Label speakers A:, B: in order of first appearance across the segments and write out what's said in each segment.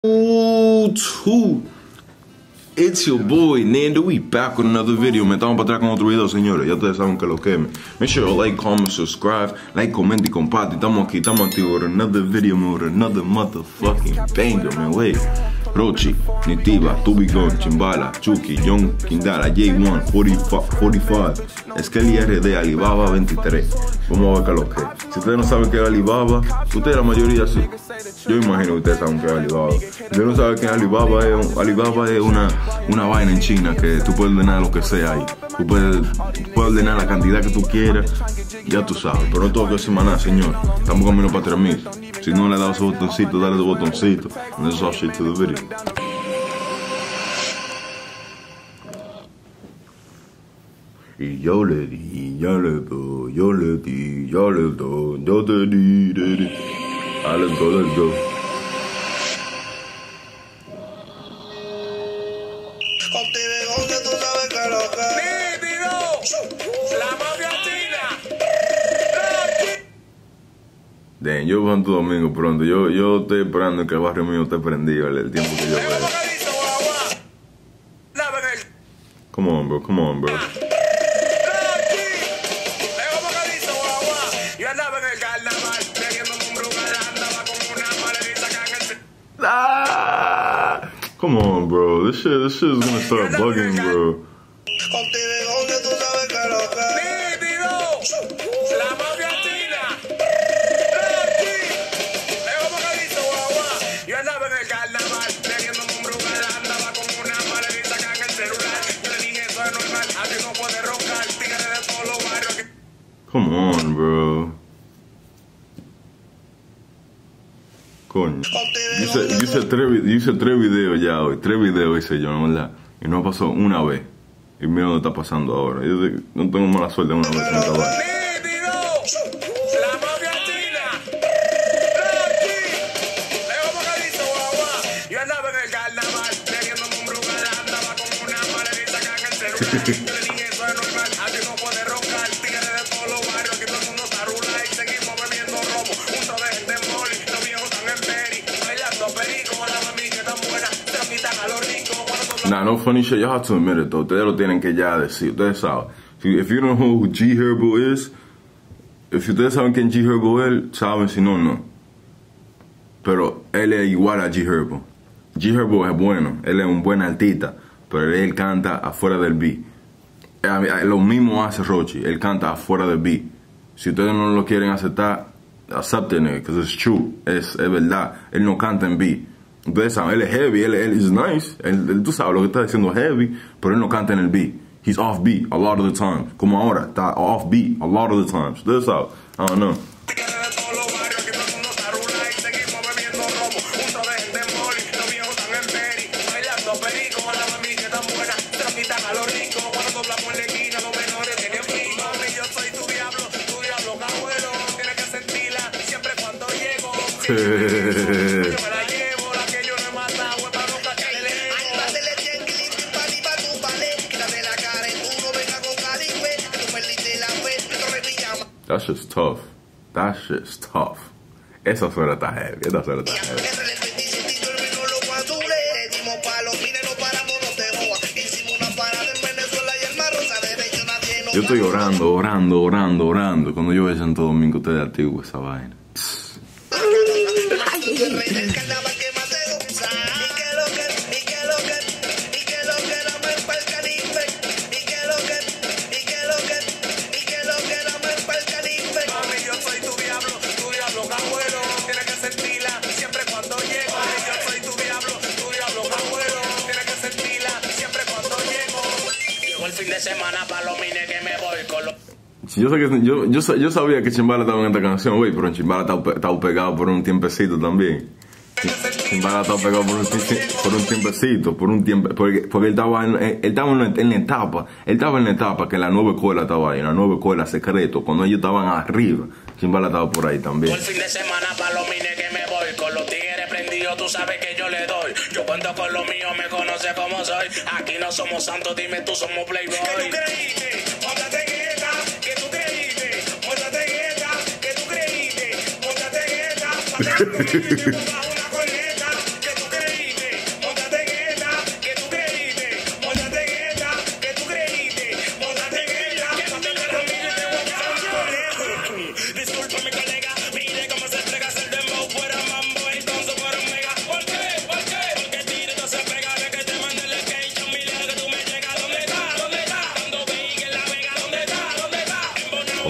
A: Two. It's your boy Nando. We back with another video. Me estamos para atrás con otro video, señores. Ya ustedes saben que lo queme. Make sure you like, comment, subscribe. Like, comenta y comparte. Estamos aquí, estamos activos with another video, man. With another motherfucking banger, man. Wait. Rochi, Nitiva, Tubigón, Chimbala, Chucky, John, Kindala, J1, 45, Skelly RD, Alibaba 23. Vamos a ver qué es lo que es. Si ustedes no saben qué es Alibaba, ustedes la mayoría sí. Yo imagino que ustedes saben qué es Alibaba. Si ustedes no saben qué es Alibaba, Alibaba es una vaina en China que tú puedes ordenar lo que sea ahí. Tú puedes ordenar la cantidad que tú quieras, ya tú sabes. Pero no todo que decir nada, señor. Estamos camino para 3000. Si no le has dado su botoncito, dale su botoncito. And this is all shit to the video. Y yo le di, yo le doy, yo le di, yo le doy, yo te di, let's go, let's go. Damn, yo voy a Santo Domingo pronto. Yo estoy esperando que el barrio mío esté prendido el tiempo que yo veo. Come on, bro. Come on, bro. Ah, come on, bro. This shit is gonna start bugging, bro. Come on, bro. Coño. Yo hice tres videos ya hoy. 3 videos hice yo, ¿no? ¿Verdad? Y no pasó una vez. Y mira dónde está pasando ahora. Yo no tengo mala suerte una vez en esta vaina. Nah, no funny shit. Y'all have to admit it, though. Ustedes lo tienen que ya decir. Ustedes saben. If you don't know who G Herbo is, if ustedes saben quién G Herbo es, saben. Si no, no. Pero él es igual a G Herbo. G Herbo es bueno. Él es un buen artista. Pero él canta afuera del beat. Lo mismo hace Rochi. Él canta afuera del beat. Si ustedes no lo quieren aceptar, acepten it, because it's true. Es verdad. Él no canta en beat. Ustedes saben, él es heavy, él es nice. Tú sabes lo que está diciendo heavy, pero él no canta en el beat. He's off beat a lot of the times. Como ahora, está off beat a lot of the times. Ustedes saben, I don't know. That shit's tough. That shit's tough. Esa suena está heavy. Esa suena está heavy. Yo estoy orando. Cuando yo veo Santo Domingo, ustedes activo esa vaina.
B: Fin de semana para los mines que me voy con los...
A: Yo sabía que Chimbala estaba en esta canción, güey, pero Chimbala estaba pegado por un tiempecito también. Chimbala estaba pegado por un tiempecito, porque él estaba en la etapa, que la nueva escuela estaba ahí, la nueva escuela secreto, cuando ellos estaban arriba, Chimbala estaba por ahí también.
B: El fin de semana para los mines que me voy, con los tigres prendidos, tú sabes que yo le doy. Yo cuento con lo mío, me conoce como soy. Aquí no somos santos, dime tú somos playboy. ¿Qué tú creíste? Móntate en esta, ¿qué tú creíste? Móntate en esta, ¿qué tú creíste? Móntate en esta,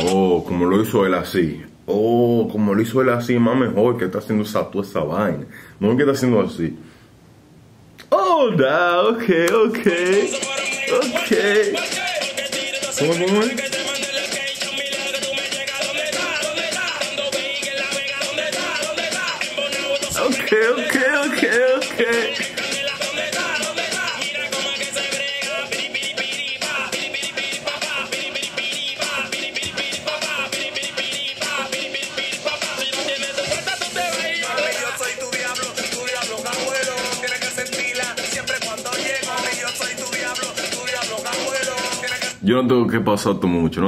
A: Oh, como lo hizo él así. Oh, como lo hizo él así, más mejor que está haciendo toda esa vaina. Mejor que está haciendo así. Oh, da, ok. ¿Cómo es? Ok. Yo no tengo que pasarlo mucho,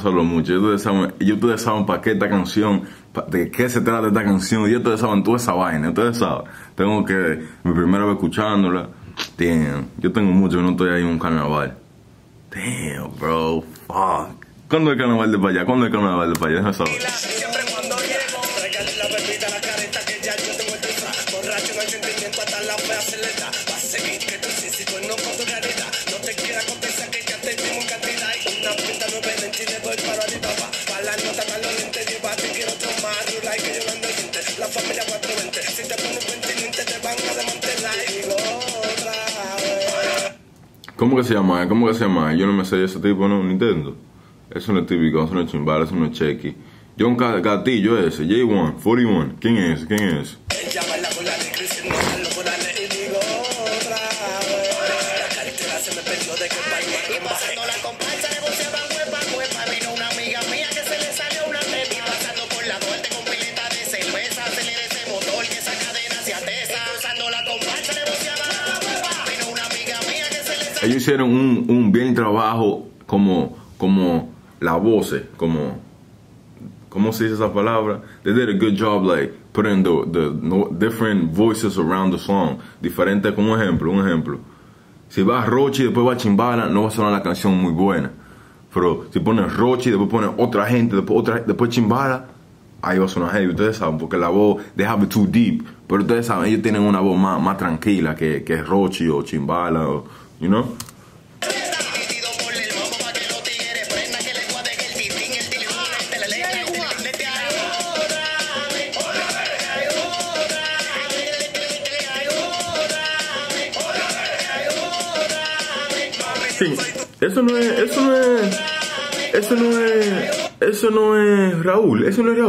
A: Ustedes saben para qué esta canción, de qué se trata esta canción. Y ustedes saben toda esa vaina, ustedes saben. Tengo que, mi primera vez escuchándola. Damn, yo tengo mucho que no estoy ahí en un carnaval. Damn, bro, fuck. ¿Cuándo es el carnaval de para allá? Déjame saber.
B: Siempre cuando llego, regale la bebida, la careta que ya yo tengo el disfraz. Borracho no hay sentimiento, hasta la fea se le da. Va a seguir que tu físico no con tu realidad. No te quiera contestar que ya te dimos cantidad. Y una pinta no ven en Chile, voy para mi papá. Para la nota, para los lentes, llévate, quiero tomar. Rula y que yo ando gente. La familia 420. Si te pones pendiente, te van a desmantelar. Y digo otra vez.
A: ¿Cómo que se llama? Yo no me sé ese tipo, no, Nintendo. Eso no es típico, eso no es chimbala, eso no es chequi. John Gatillo ese, J1, 41. ¿Quién es?
B: Ella baila con la de Cristian, no bailo con la de y digo otra vez. La carretera se me perdió de que baila. Y pasando la comparsa, negociaban huepa. Vino una amiga mía que se le salió una teta. Y pasando por la duerte con pileta de cerveza. Acelera ese motor que esa cadena se atesa. Cruzando la comparsa, negociaban huepa. Vino una amiga mía que se le salió.
A: Ellos hicieron un bien trabajo como la voz, ¿cómo se dice esa palabra? They did a good job, like, putting the different voices around the song. Diferente, como un ejemplo. Si va Rochi y después va Chimbala, no va a sonar la canción muy buena. Pero si pones Rochi, después pones otra gente, después Chimbala, ahí va a sonar heavy. Ustedes saben, porque la voz, they have it too deep. Pero ustedes saben, ellos tienen una voz más tranquila que Rochi o Chimbala, o, you know? Sí, eso no es Raúl.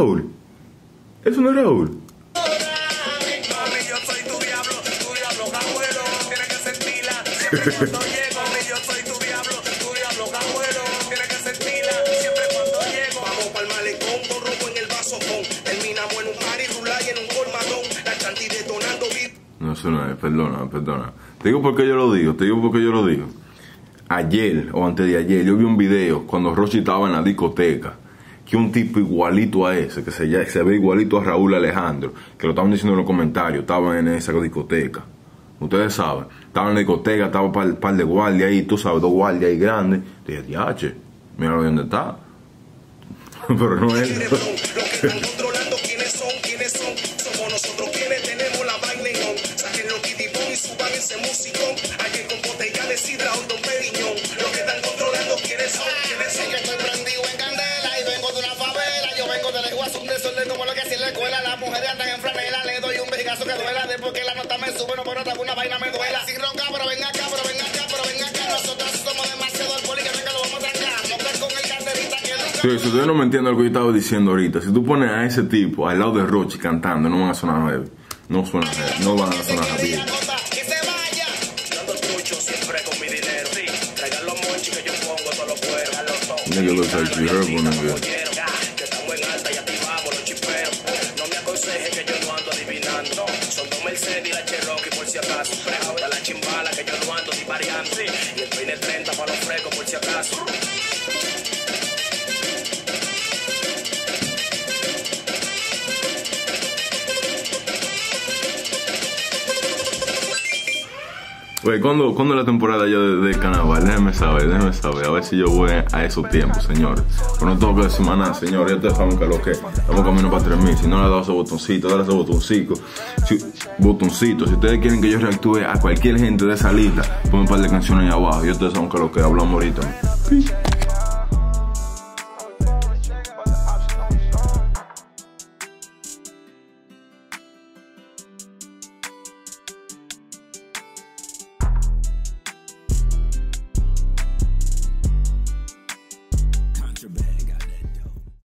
A: No, eso no es, perdona. Te digo por qué yo lo digo. Ayer o antes de ayer yo vi un video cuando Rochi estaba en la discoteca, que un tipo igualito a ese, que se ve igualito a Raúl Alejandro, que lo estaban diciendo en los comentarios, estaban en esa discoteca. Ustedes saben, estaba en la discoteca, estaba un par de guardias ahí, tú sabes, 2 guardias ahí grandes. Dije, diache, mira dónde está. Pero no es.
B: Somos nosotros quienes tenemos la vaina en on. Saquen los kitipón y suban ese musicón. Ayer con botella de sidra o Don Periñón. Lo que están controlando quiénes son. Yo estoy prendido en candela y vengo de una favela. Yo vengo de la iguazú de desorden como lo que hacía en la escuela. Las mujeres andan en franela, le doy un bejigazo que duela. Después que la nota me sube, no por otra una vaina me duela. Sin ronca, pero ven acá. Nosotros somos demasiado alcohólicos, venga, lo vamos a trancar. Montar con el carterita que
A: Sí, si ustedes no me entienden lo que yo estaba diciendo ahorita, si tú pones a ese tipo al lado de Rochi cantando, no van a sonar heavy. No van a sonar heavy.
B: que se vaya. Dando trucho siempre con mi dinero. Sí, traigan los monchis que yo pongo todos los cueros.
A: Nigga looks like you heard one of it.
B: Que estamos en alta y activamos los chiperos. No me aconseje que yo no ando adivinando. Son 2 Mercedes y la Cherokee por si acaso. Para la chimbala que yo no ando divariando. Y el peine 30 para los frescos por si acaso.
A: Güey, ¿cuándo es la temporada ya de carnaval? Déjenme saber, a ver si yo voy a esos tiempos, señores. Pero no tengo que decir más nada, señores, ya ustedes saben que lo que estamos camino para 3000. Si no le he dado ese botoncito, dale ese botoncito. Si ustedes quieren que yo reactúe a cualquier gente de esa lista, pongan un par de canciones ahí abajo. Y ustedes saben que lo que hablamos ahorita.